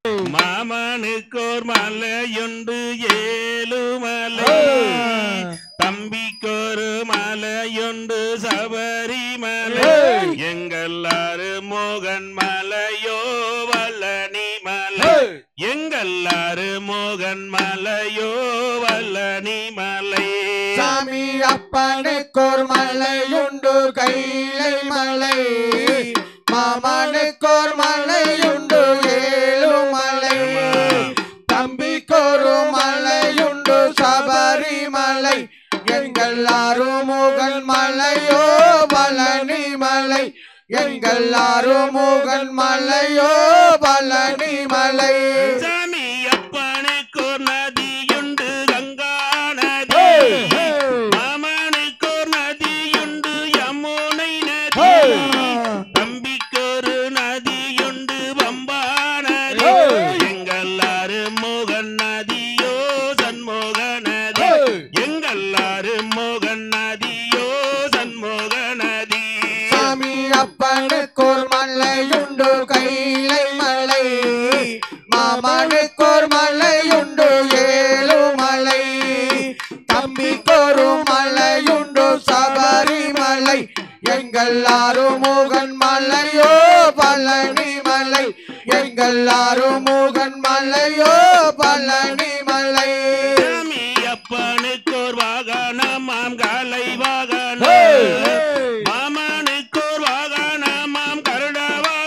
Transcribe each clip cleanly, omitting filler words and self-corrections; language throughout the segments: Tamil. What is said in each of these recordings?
மாமனுக்கோர் மலையுண்டு ஏழுமலை தம்பிக்கொரு மலையுண்டு சபரிமலை எங்கல்லாறு மோகன் மலையோ வல்லனி மலை எங்கல்லாறு மோகன் மலையோ வல்லனி மலை சாமி அப்பனுக்கோர் மலையுண்டு கைலை மலை மாமனுக்கோர் மலையுண்டு ஏழுமலை தம்பிக்கொரு மலையுண்டு சபரிமலை எங்கல்லாறு மோகன் மலையோ பழனி மலை எங்கல்லாறு மோகன் மலையோ பழனி மலை சாமி அப்பனுக்கோர் நதியுண்டு கங்கா நதி மாமனுக்கோர் நதியுண்டு யமுனை நதி தம்பிக்கொரு நதியுண்டு பம்பா நதி எங்கல்லாறு மோகன் நதியோ சண்முக நதி எங்கல்லாறு மோகன் நதியோ சண்முக நதி சாமி அப்பனுக்கோர் மலையுண்டு கைலை மலை மாமனுக்கோர் மலையுண்டு ஏழுமலை தம்பிக்கொரு மலையுண்டு சபரிமலை எங்கல்லாறு மோகன் மலையோ பழனி மலை எங்கல்லாறு மோகன் மலையோ பழனி மலை சாமி அப்பனுக்கோர் வாகனமாம் காலை வாகனம் மாமனுக்கோர் வாகனமாம் கருட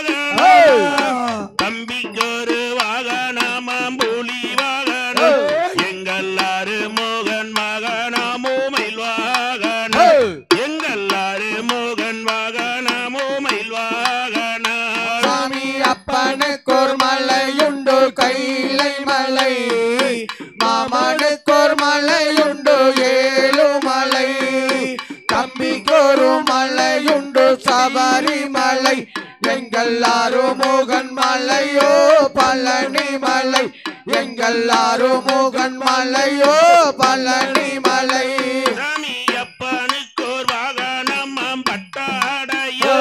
வாகனம் தம்பிக்கொரு வாகனமாம் புலி வாகனம் எங்கல்லாறு மோகன் வாகனமோ மயில் வாகனம் எங்கல்லாறு மோகன் வாகனமோ மயில் வாகனம் சாமி அப்பனுக்கோர் மலையுண்டு கைலை மலை மாமனுக்கோர் மலையுண்டு ஏழுமலை தம்பிக்கொரு மலையுண்டு சபரிமலை எங்கல்லாறு மோகன் மலையோ பழனி மலை எங்கல்லாறு மோகன் மலையோ பழனி மலை சாமி அப்பனுக்கோர் வாகனமாம் பட்டாடையோ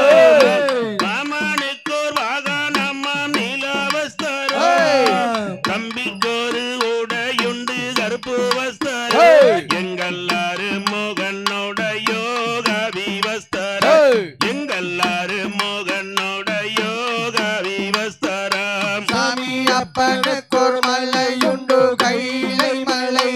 மாமனுக்கோர் வாகனமாம் நீலவஸ்தரோ தம்பிக்கொரு உடையுண்டு கருப்பு வஸ்தரோ எங்கல்லாறு மோகனுடையோ கவி வஸ்தரோ எங்கல்லாறு மோகனுடையோ கவி வஸ்தரம் சாமி அப்பனுக்கோர் மலையுண்டு கைலை மலை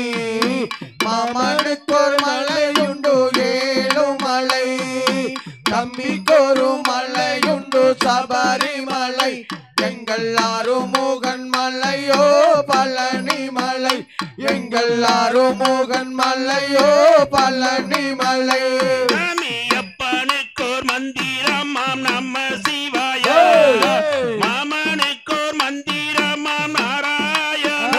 மாமனுக்கோர் மலையுண்டு ஏழுமலை தம்பிக்கொரு மலையுண்டு சபரிமலை எங்கல்லாறு மோகன் மலையோ பழனி மலை எங்கல்லாறு மோகன் மலையோ பழனி மலை சாமி அப்பனுக்கோர் மந்திரமாம் நம சிவாய மாமனுக்கோர் மந்திரமாம் நாராயண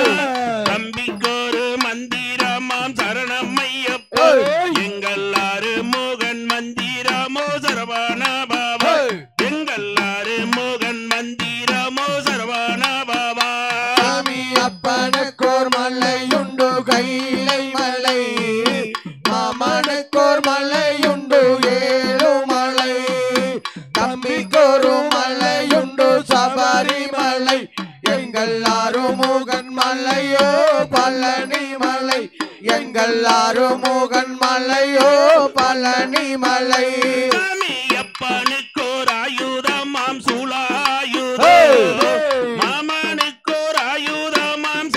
தம்பிக்கோரு மந்திரமாம் சரணம் ஐயப்ப எங்கல்லாறு மோகன் மந்திரமோ சரவண பாபா எங்கல்லாறு மோகன் மந்திரமோ சரவண பாபா சாமி அப்பனுக்கோர் மலையுண்டு கைலை மலை மாமனுக்கோர் மலையுண்டு ஏழுமலை தம்பிக்கொரு மலையுண்டு சபரிமலை எங்கல்லாறு மோகன் மலையோ பழனி மலை எங்கல்லாறு மோகன் மலையோ பழனி மலை சாமி அப்பனுக்கோர் ஆயுதமாம் சூலாயுதம் மாமனுக்கோர் ஆயுதமாம்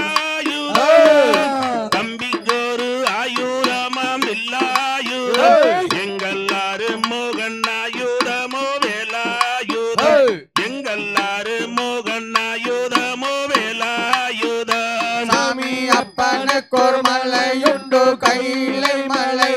சக்கராயுதம் தம்பிக்கோரு ஆயுதமாம் வில்லாயுதம் எங்கல்லாறு மோகன் ஆயுதமோ வேலாயுதம் எங்கல்லாறு மோகன் ஆயுதமோ வேலாயுதம் சாமி அப்பனுக்கோர் மலையுண்டு கைலை மலை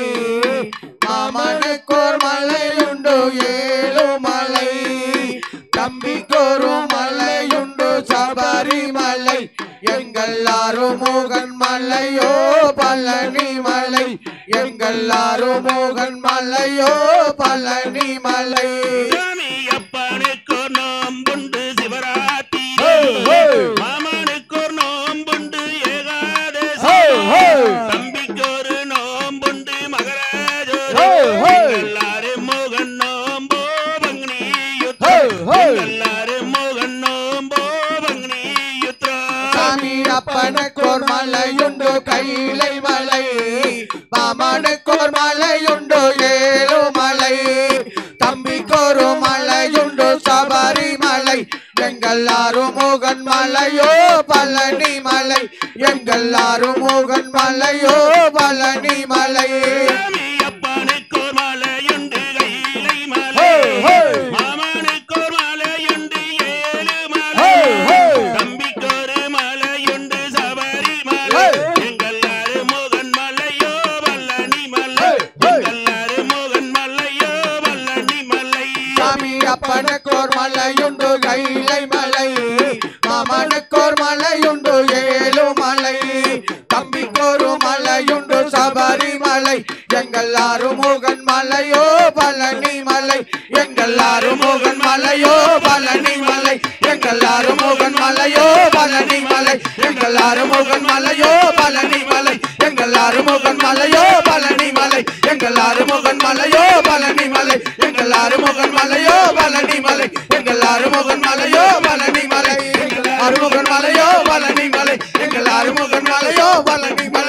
மாமனுக்கோர் மலையுண்டு ஏழுமலை தம்பிக்கொரு மலையுண்டு சபரிமலை எங்கல்லாறு மோகன் மலையோ பழனி மலை எங்கல்லாறு மோகன் மலையோ பழனி மலை சாமி அப்பனுக்கோர் நோம்புண்டு சிவராத்திரி மாமனுக்கோர் நோம்புண்டு ஏகாதசி தம்பிக்கோரு நோம்புண்டு மகராஜோதி எங்கல்லாறு மோகன் நோம்போ பங்குனி யுத்தம் எங்கல்லாறு மோகன் நோம்போ பங்குனி அப்பனுக்கோர் மலையுண்டு கைலை மலை மாமனுக்கோர் மலையுண்டு ஏழுமலை தம்பிக்கோரு மலையுண்டு சபரிமலை எங்கள் ஆறுமுகன் மலையோ பழனி மலை எங்கள் ஆறுமுகன் மலையோ பழனி மலை அப்பனுக்கோர் மலையுண்டு கைலை மலை மாமனுக்கோர் மலையுண்டு ஏழுமலை தம்பிக்கோரு மலையுண்டு சபரிமலை எங்கள் ஆறுமுகன் மலையோ பழனி மலை எங்கள் ஆறுமுகன் மலையோ பழனி மலை சாமி அப்பனுக்கோர் மலையுண்டு கைலை மலை மாமனுக்கோர் மலையுண்டு ஏழுமலை தம்பிக்கோரு மலையுண்டு சபரிமலை எங்கள் ஆறுமுகன் மலையோ பழனி மலை எங்கள் ஆறுமுகன் மலையோ பழனி மலை எங்கள் ஆறுமுகன் மலையோ பழனி மலை எங்கள் ஆறுமுகன் மலையோ பழனி மலை எங்கள் ஆறுமுகன் மலையோ பழனி மலை எங்கள் ஆறுமுகன் மலையோ பழனி மலை எங்கள் ஆறுமுகன் மலையோ பழனி மலை எங்கள் ஆறுமுகன் மலையோ பழனி மலை எங்கள் ஆறுமுகன் மலையோ பழனி மலை எங்கள் ஆறுமுகன் மலையோ பழனி மலை